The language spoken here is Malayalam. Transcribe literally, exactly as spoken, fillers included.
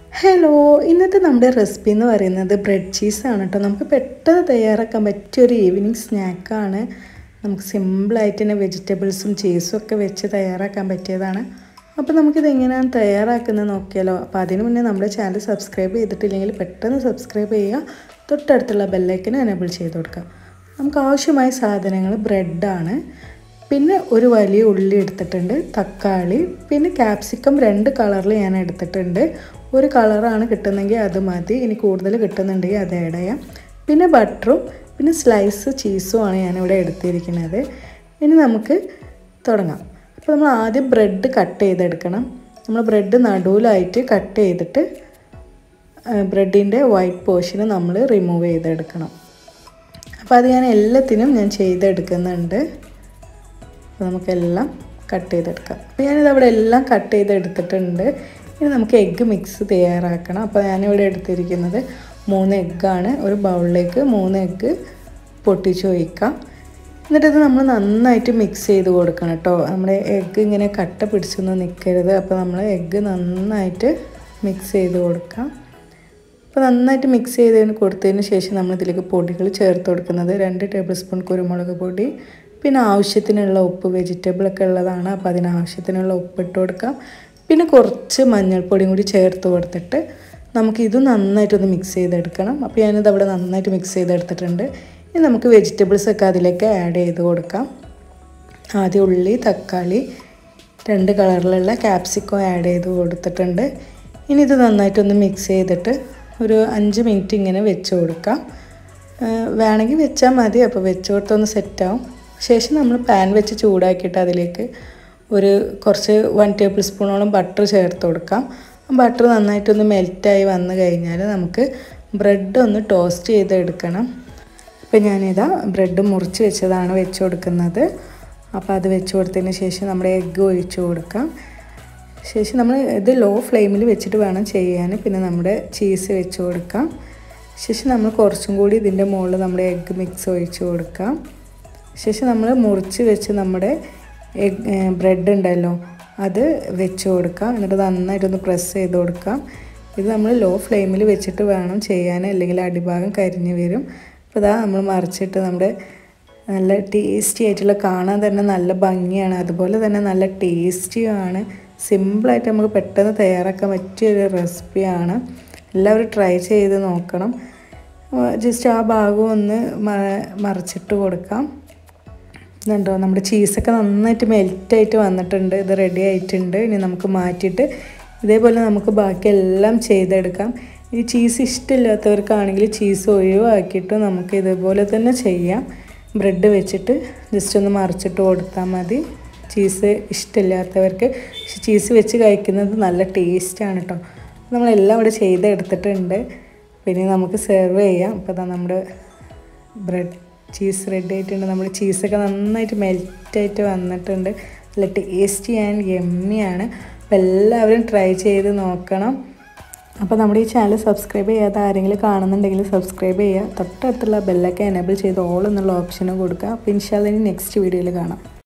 ഹലോ, ഇന്നത്തെ നമ്മുടെ റെസിപ്പി എന്ന് പറയുന്നത് ബ്രെഡ് ചീസാണ് കേട്ടോ. നമുക്ക് പെട്ടെന്ന് തയ്യാറാക്കാൻ പറ്റിയ ഒരു ഈവനിങ് സ്നാക്കാണ്. നമുക്ക് സിമ്പിളായിട്ട് തന്നെ വെജിറ്റബിൾസും ചീസും ഒക്കെ വെച്ച് തയ്യാറാക്കാൻ പറ്റിയതാണ്. അപ്പോൾ നമുക്കിത് എങ്ങനെയാണ് തയ്യാറാക്കുന്നത് നോക്കിയാലോ. അപ്പോൾ അതിന് മുന്നേ നമ്മുടെ ചാനൽ സബ്സ്ക്രൈബ് ചെയ്തിട്ടില്ലെങ്കിൽ പെട്ടെന്ന് സബ്സ്ക്രൈബ് ചെയ്യുക. തൊട്ടടുത്തുള്ള ബെല്ലൈക്കൻ എനേബിൾ ചെയ്ത് കൊടുക്കുക. നമുക്ക് ആവശ്യമായ സാധനങ്ങൾ ബ്രെഡാണ്, പിന്നെ ഒരു വലിയ ഉള്ളി എടുത്തിട്ടുണ്ട്, തക്കാളി, പിന്നെ ക്യാപ്സിക്കം രണ്ട് കളറിൽ ഞാൻ എടുത്തിട്ടുണ്ട്. ഒരു കളറാണ് കിട്ടുന്നതെങ്കിൽ അത് മതി, ഇനി കൂടുതൽ കിട്ടുന്നുണ്ടെങ്കിൽ അത് ആഡ് ചെയ്യാം. പിന്നെ ബട്ടറും പിന്നെ സ്ലൈസ് ചീസുമാണ് ഞാനിവിടെ എടുത്തിരിക്കുന്നത്. ഇനി നമുക്ക് തുടങ്ങാം. അപ്പോൾ നമ്മൾ ആദ്യം ബ്രെഡ് കട്ട് ചെയ്തെടുക്കണം. നമ്മൾ ബ്രെഡ് നടുവിലായിട്ട് കട്ട് ചെയ്തിട്ട് ബ്രെഡിൻ്റെ വൈറ്റ് പോർഷന് നമ്മൾ റിമൂവ് ചെയ്തെടുക്കണം. അപ്പോൾ അത് ഞാൻ എല്ലാത്തിനും ഞാൻ ചെയ്തെടുക്കുന്നുണ്ട്. അപ്പോൾ നമുക്കെല്ലാം കട്ട് ചെയ്തെടുക്കാം. അപ്പോൾ ഞാനിതവിടെ എല്ലാം കട്ട് ചെയ്തെടുത്തിട്ടുണ്ട്. ഇനി നമുക്ക് എഗ്ഗ് മിക്സ് തയ്യാറാക്കണം. അപ്പോൾ ഞാനിവിടെ എടുത്തിരിക്കുന്നത് മൂന്ന് എഗ്ഗാണ്. ഒരു ബൗളിലേക്ക് മൂന്ന് എഗ്ഗ് പൊട്ടിച്ച് ഒഴിക്കാം. എന്നിട്ടത് നമ്മൾ നന്നായിട്ട് മിക്സ് ചെയ്ത് കൊടുക്കണം കേട്ടോ. നമ്മുടെ എഗ്ഗ് ഇങ്ങനെ കട്ട പിടിച്ചൊന്നും നിൽക്കരുത്. അപ്പോൾ നമ്മൾ എഗ്ഗ് നന്നായിട്ട് മിക്സ് ചെയ്ത് കൊടുക്കാം. അപ്പോൾ നന്നായിട്ട് മിക്സ് ചെയ്ത് കൊടുത്തതിന് ശേഷം നമ്മൾ ഇതിലേക്ക് പൊടികൾ ചേർത്ത് കൊടുക്കുന്നത് രണ്ട് ടേബിൾ സ്പൂൺ കുരുമുളക് പൊടി, പിന്നെ ആവശ്യത്തിനുള്ള ഉപ്പ്, വെജിറ്റബിളൊക്കെ ഉള്ളതാണ് അപ്പോൾ അതിനാവശ്യത്തിനുള്ള ഉപ്പ് ഇട്ട് കൊടുക്കാം. പിന്നെ കുറച്ച് മഞ്ഞൾപ്പൊടിയും കൂടി ചേർത്ത് കൊടുത്തിട്ട് നമുക്കിത് നന്നായിട്ടൊന്ന് മിക്സ് ചെയ്തെടുക്കണം. അപ്പോൾ ഞാനിത് അവിടെ നന്നായിട്ട് മിക്സ് ചെയ്തെടുത്തിട്ടുണ്ട്. ഇനി നമുക്ക് വെജിറ്റബിൾസൊക്കെ അതിലേക്ക് ആഡ് ചെയ്ത് കൊടുക്കാം. ആദ്യം ഉള്ളി, തക്കാളി, രണ്ട് കളറിലുള്ള ക്യാപ്സിക്കം ആഡ് ചെയ്ത് കൊടുത്തിട്ടുണ്ട്. ഇനി ഇത് നന്നായിട്ടൊന്ന് മിക്സ് ചെയ്തിട്ട് ഒരു അഞ്ച് മിനിറ്റ് ഇങ്ങനെ വെച്ച് കൊടുക്കാം. വേണമെങ്കിൽ വെച്ചാൽ മതി. അപ്പോൾ വെച്ച് കൊടുത്തൊന്ന് സെറ്റാവും. ശേഷം നമ്മൾ പാൻ വെച്ച് ചൂടാക്കിയിട്ട് അതിലേക്ക് ഒരു കുറച്ച് വൺ ടേബിൾ സ്പൂണോളം ബട്ടർ ചേർത്ത് കൊടുക്കാം. ബട്ടർ നന്നായിട്ടൊന്ന് മെൽറ്റായി വന്നു കഴിഞ്ഞാൽ നമുക്ക് ബ്രെഡ് ഒന്ന് ടോസ്റ്റ് ചെയ്തെടുക്കണം. അപ്പോൾ ഞാനിതാ ബ്രെഡ് മുറിച്ച് വെച്ചതാണ് വെച്ച് കൊടുക്കുന്നത്. അപ്പോൾ അത് വെച്ച് കൊടുത്തതിന് ശേഷം നമ്മുടെ എഗ്ഗ് ഒഴിച്ച് കൊടുക്കാം. ശേഷം നമ്മൾ ഇത് ലോ ഫ്ലെയിമിൽ വെച്ചിട്ട് വേണം ചെയ്യാൻ. പിന്നെ നമ്മുടെ ചീസ് വെച്ച് കൊടുക്കാം. ശേഷം നമ്മൾ കുറച്ചും കൂടി ഇതിൻ്റെ മുകളിൽ നമ്മുടെ എഗ്ഗ് മിക്സ് ഒഴിച്ച് കൊടുക്കാം. ശേഷം നമ്മൾ മുറിച്ച് വെച്ച് നമ്മുടെ എഗ് ബ്രെഡ് ഉണ്ടല്ലോ അത് വെച്ച് കൊടുക്കാം. എന്നിട്ട് നന്നായിട്ടൊന്ന് പ്രസ് ചെയ്ത് കൊടുക്കാം. ഇത് നമ്മൾ ലോ ഫ്ലെയിമിൽ വെച്ചിട്ട് വേണം ചെയ്യാൻ, അല്ലെങ്കിൽ അടിഭാഗം കരിഞ്ഞ് വരും. അപ്പോൾ ഇതാ നമ്മൾ മറിച്ചിട്ട് നമ്മുടെ നല്ല ടേസ്റ്റി ആയിട്ടുള്ള, കാണാൻ തന്നെ നല്ല ഭംഗിയാണ്, അതുപോലെ തന്നെ നല്ല ടേസ്റ്റിയാണ്. സിമ്പിളായിട്ട് നമുക്ക് പെട്ടെന്ന് തയ്യാറാക്കാൻ പറ്റിയൊരു റെസിപ്പിയാണ്. എല്ലാവരും ട്രൈ ചെയ്ത് നോക്കണം. ജസ്റ്റ് ആ ഭാഗം ഒന്ന് മറിച്ചിട്ട് കൊടുക്കാം. ഇതുണ്ടോ, നമ്മുടെ ചീസൊക്കെ നന്നായിട്ട് മെൽറ്റായിട്ട് വന്നിട്ടുണ്ട്. ഇത് റെഡി ആയിട്ടുണ്ട്. ഇനി നമുക്ക് മാറ്റിയിട്ട് ഇതേപോലെ നമുക്ക് ബാക്കിയെല്ലാം ചെയ്തെടുക്കാം. ഈ ചീസ് ഇഷ്ടമില്ലാത്തവർക്കാണെങ്കിൽ ചീസ് ഒഴിവാക്കിയിട്ട് നമുക്ക് ഇതേപോലെ തന്നെ ചെയ്യാം. ബ്രെഡ് വെച്ചിട്ട് ജസ്റ്റ് ഒന്ന് മറിച്ചിട്ട് കൊടുത്താൽ മതി. ചീസ് ഇഷ്ടമില്ലാത്തവർക്ക്, പക്ഷെ ചീസ് വെച്ച് കഴിക്കുന്നത് നല്ല ടേസ്റ്റാണ് കേട്ടോ. നമ്മളെല്ലാം ഇവിടെ ചെയ്തെടുത്തിട്ടുണ്ട്. പിന്നെ നമുക്ക് സെർവ് ചെയ്യാം. അപ്പോൾ അതാ നമ്മുടെ ബ്രെഡ് ചീസ് റെഡി ആയിട്ടുണ്ട്. നമ്മുടെ ചീസൊക്കെ നന്നായിട്ട് മെൽറ്റായിട്ട് വന്നിട്ടുണ്ട്. നല്ല ടേസ്റ്റി ആൻഡ് യമ്മിയാണ്. അപ്പോൾ എല്ലാവരും ട്രൈ ചെയ്ത് നോക്കണം. അപ്പോൾ നമ്മുടെ ഈ ചാനൽ സബ്സ്ക്രൈബ് ചെയ്യാതെ ആരെങ്കിലും കാണുന്നുണ്ടെങ്കിൽ സബ്സ്ക്രൈബ് ചെയ്യുക. തൊട്ടടുത്തുള്ള ബെല്ലൊക്കെ എനേബിൾ ചെയ്ത് ഓൾ എന്നുള്ള ഓപ്ഷനും കൊടുക്കുക. അപ്പോൾ ഇൻഷാല്ലാ ഇനി നെക്സ്റ്റ് വീഡിയോയിൽ കാണാം.